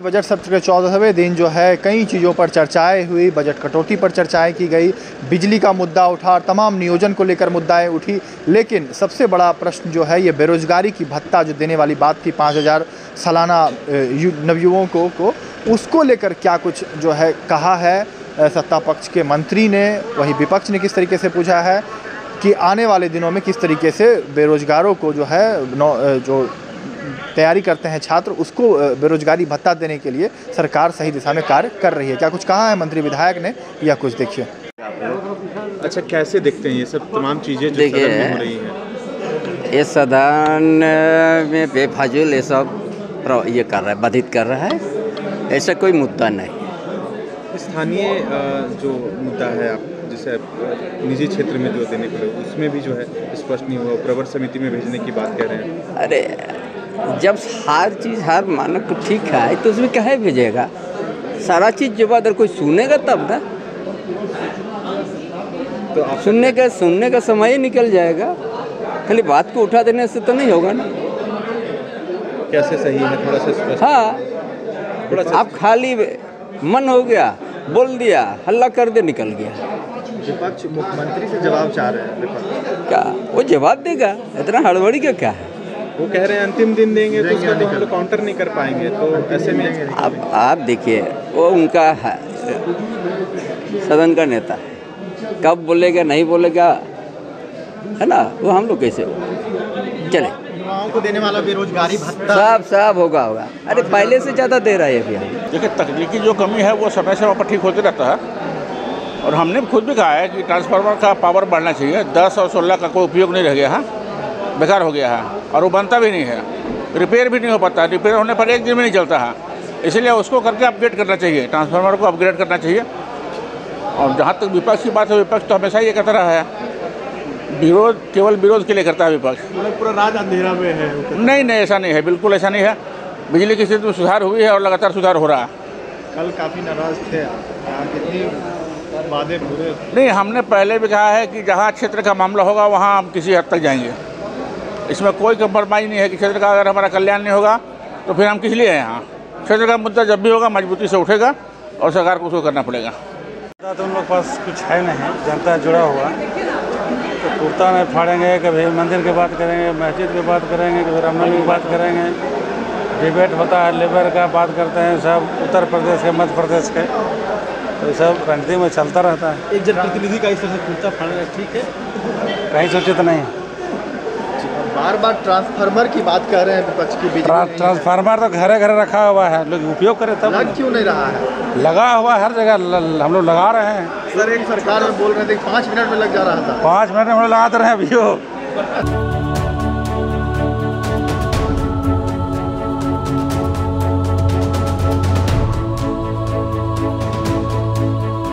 Budget सत्र के 14वें दिन जो है कई चीज़ों पर चर्चाएं हुई। बजट कटौती पर चर्चाएं की गई, बिजली का मुद्दा उठा, तमाम नियोजन को लेकर मुद्दाएं उठी। लेकिन सबसे बड़ा प्रश्न जो है ये बेरोजगारी की भत्ता जो देने वाली बात थी 5,000 सालाना नवयुवकों को, उसको लेकर क्या कुछ जो है कहा है सत्ता पक्ष के मंत्री ने, वहीं विपक्ष ने किस तरीके से पूछा है कि आने वाले दिनों में किस तरीके से बेरोजगारों को जो है जो तैयारी करते हैं छात्र, उसको बेरोजगारी भत्ता देने के लिए सरकार सही दिशा में कार्य कर रही है। क्या कुछ कहा है मंत्री विधायक ने, या कुछ देखिए। अच्छा, कैसे देखते हैं ये सब तमाम चीज़ें जो सदन में हो रही हैं? ये सदन में बेफाजुल ये सब ये कर रहा है, बाधित कर रहा है, ऐसा कोई मुद्दा नहीं। स्थानीय जो मुद्दा है, आप जैसे निजी क्षेत्र में जो देने को उसमें भी जो है स्पष्ट नहीं हुआ, प्रवर समिति में भेजने की बात कह रहे हैं। अरे जब हर चीज़ हर मानक ठीक है तो उसमें काहे भेजेगा? सारा चीज़ जब अगर कोई सुनेगा तब ना, तो आप सुनने का समय ही निकल जाएगा। खाली बात को उठा देने से तो नहीं होगा ना। कैसे सही है, थोड़ा सा स्पष्ट। हाँ, थोड़ा सा आप खाली मन हो गया, बोल दिया, हल्ला कर दे, निकल गया। विपक्ष मुख्यमंत्री से जवाब चाह रहे हैं। विपक्ष क्या वो जवाब देगा? इतना हड़बड़ी का क्या है? वो कह रहे हैं अंतिम दिन देंगे तो उसका तो हम लोग काउंटर नहीं कर पाएंगे। तो ऐसे में आप देखिए, वो उनका है, सदन का नेता है, कब बोलेगा नहीं बोलेगा है ना, वो हम लोग कैसे चले। युवाओं को देने वाला बेरोजगारी भत्ता सब होगा। अरे पहले से ज़्यादा दे रहा है अभी। देखिए, तकनीकी जो कमी है वो समय समय पर ठीक होते रहता है, और हमने खुद भी कहा है कि ट्रांसफार्मर का पावर बढ़ना चाहिए। 10 और 16 का कोई उपयोग नहीं रह गया है, बेकार हो गया है, और वो बनता भी नहीं है, रिपेयर भी नहीं हो पाता। रिपेयर होने पर एक दिन में नहीं चलता है, इसलिए उसको करके अपग्रेड करना चाहिए, ट्रांसफार्मर को अपग्रेड करना चाहिए। और जहाँ तक विपक्ष की बात है, विपक्ष तो हमेशा ये कहता रहा है, विरोध केवल विरोध के लिए करता है विपक्ष। पूरा राज अंधेरा में है। नहीं, ऐसा नहीं है, बिल्कुल ऐसा नहीं है। बिजली की स्थिति में सुधार हुई है और लगातार सुधार हो रहा है। कल काफ़ी नाराज थे, कितनी वादे पूरे नहीं, हमने पहले भी कहा है कि जहाँ क्षेत्र का मामला होगा वहाँ हम किसी हद तक जाएंगे। इसमें कोई कंप्रोमाइज़ नहीं है कि क्षेत्र का अगर हमारा कल्याण नहीं होगा तो फिर हम किस लिए हैं यहाँ। क्षेत्र का मुद्दा जब भी होगा मजबूती से उठेगा और सरकार को उसको करना पड़ेगा। तो उन लोग पास कुछ है नहीं, जनता जुड़ा हुआ, तो कुर्ता में फाड़ेंगे, कभी मंदिर की बात करेंगे, मस्जिद की बात करेंगे, कभी रामनवमी की बात करेंगे। डिबेट होता है, लेबर का बात करते हैं, सब उत्तर प्रदेश के, मध्य प्रदेश के, तो सब राजनीति में चलता रहता है। एक जनप्रतिनिधि का इस तरह से कुर्ता फाड़ना ठीक है? कहीं सूचित नहीं। बार बार ट्रांसफार्मर की बात कर रहे हैं विपक्ष की। ट्रांसफार्मर तो घरे घरे रखा हुआ है, लोग उपयोग करें तब। लग क्यों नहीं रहा है? लगा हुआ हर जगह, हम लोग लगा रहे हैं। सर, एक सरकार में बोल रहे थे 5 मिनट में लग जा रहा था। 5 मिनट में हम लोग लगाते रहे अभी।